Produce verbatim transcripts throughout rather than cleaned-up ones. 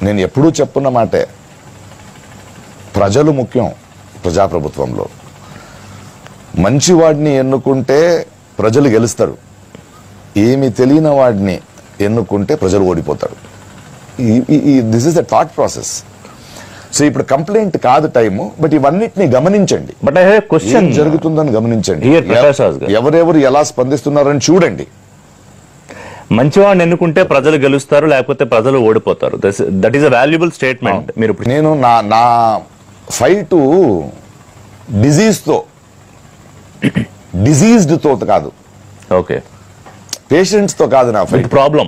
నేను ఎప్పుడూ చెప్పున్న మాటే, ప్రజలు ముఖ్యం ప్రజాప్రభుత్వంలో. మంచివాడిని ఎన్నుకుంటే ప్రజలు గెలుస్తారు, ఏమి తెలియని వాడిని ఎన్నుకుంటే ప్రజలు ఓడిపోతారు. This is the thought process. So ఇప్పుడు కంప్లైంట్ కాదు టైము, బట్ ఇవన్నిటిని గమనించండి. బట్ ఐ హావ్ క్వశ్చన్ జరుగుతుందని గమనించండి, Here, ఎవరెవరు ఎలా స్పందిస్తున్నారని చూడండి. మంచివాడిని ఎన్నుకుంటే ప్రజలు గెలుస్తారు, లేకపోతే ప్రజలు ఓడిపోతారు. That is a valuable statement. మీరు నేను నా నా ఫైట్ డిజీజ్ తో డిజీజ్డ్ తో కాదు, ఓకే, పేషెంట్స్ తో కాదు నా fight. Problem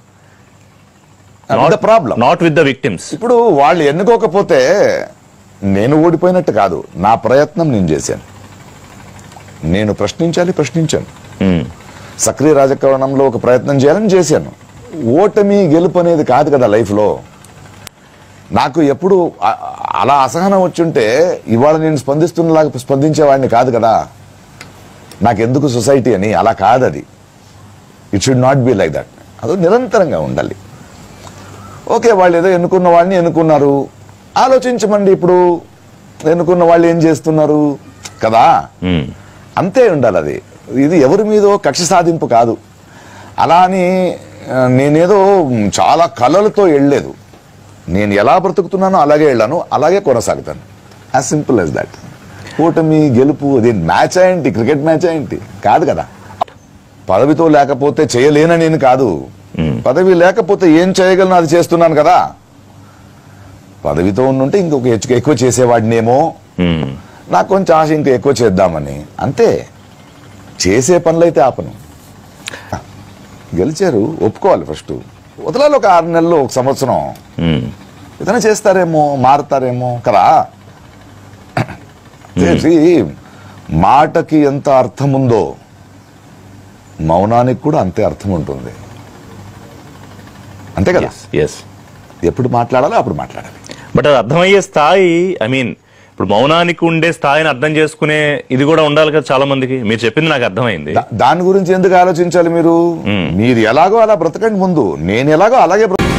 problem not with the victims. ఇప్పుడు వాళ్ళు ఎన్నుకోకపోతే నేను ఓడిపోయినట్టు కాదు, నా ప్రయత్నం నేను చేశాను. నేను ప్రశ్నించాలి, ప్రశ్నించాను. సక్రియ రాజకారణంలో ఒక ప్రయత్నం చేయాలని చేశాను. ఓటమి గెలుపు అనేది కాదు కదా లైఫ్లో. నాకు ఎప్పుడు అలా అసహనం వచ్చుంటే ఇవాళ నేను స్పందిస్తున్నలాగా స్పందించేవాడిని కాదు కదా. నాకెందుకు సొసైటీ అని అలా కాదు, అది it should not be like that. అది నిరంతరంగా ఉండాలి. ఓకే, వాళ్ళు ఏదో ఎన్నుకున్న వాళ్ళని ఎన్నుకున్నారు, ఆలోచించమండి ఇప్పుడు ఎన్నుకున్న వాళ్ళు ఏం చేస్తున్నారు కదా, అంతే ఉండాలి. అది ఇది ఎవరి మీదో కక్ష సాధింపు కాదు. అలా అని నేనేదో చాలా కలలతో వెళ్ళలేదు. నేను ఎలా బ్రతుకుతున్నానో అలాగే వెళ్ళాను, అలాగే కొనసాగుతాను. As simple as that. ఓటమి గెలుపు అది మ్యాచ్ ఏంటి, క్రికెట్ మ్యాచ్ ఏంటి కాదు కదా. పదవితో లేకపోతే చేయలేనని నేను కాదు, పదవి లేకపోతే ఏం చేయగలను అది చేస్తున్నాను కదా. పదవితో ఉండుంటే ఇంకొక ఎక్కువ చేసేవాడినేమో, నాకు కొంచెం ఆశ ఇంకా ఎక్కువ చేద్దామని, అంతే. చేసే పనులైతే ఆపను. గెలిచారు ఒప్పుకోవాలి, ఫస్ట్ వదలాలి. ఒక ఆరు నెలలు, ఒక సంవత్సరం ఏదైనా చేస్తారేమో, మారుతారేమో కదా. మాటకి ఎంత అర్థం ఉందో మౌనానికి కూడా అంతే అర్థం ఉంటుంది, అంతే కదా. ఎప్పుడు మాట్లాడాలో అప్పుడు మాట్లాడాలి. బట్ అది అర్థమయ్యే స్థాయి, ఐ మీన్ ఇప్పుడు మౌనానికి ఉండే స్థాయిని అర్థం చేసుకునే ఇది కూడా ఉండాలి కదా చాలా మందికి. మీరు చెప్పింది నాకు అర్థమైంది. దాని గురించి ఎందుకు ఆలోచించాలి మీరు? మీరు ఎలాగో అలా బ్రతకండి ముందు, నేను ఎలాగో అలాగే బ్రతక